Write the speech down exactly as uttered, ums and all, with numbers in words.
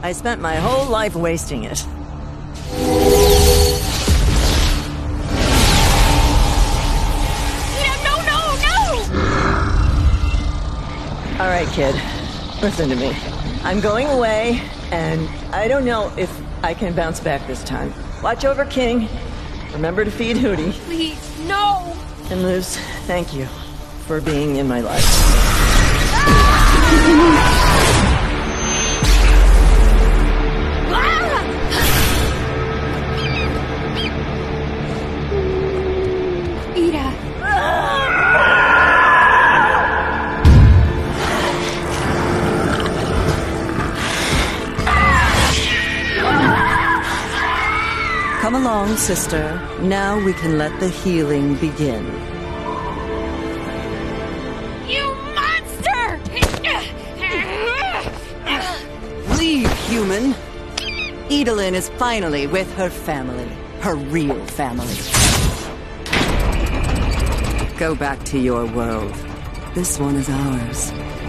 I spent my whole life wasting it. No, no, no, no! All right, kid. Listen to me. I'm going away, and I don't know if I can bounce back this time. Watch over King. Remember to feed Hootie. Please, no! And Luz, thank you for being in my life. Ida. Come along, sister. Now we can let the healing begin. You monster! Leave, human! Idolin is finally with her family. Her real family. Go back to your world. This one is ours.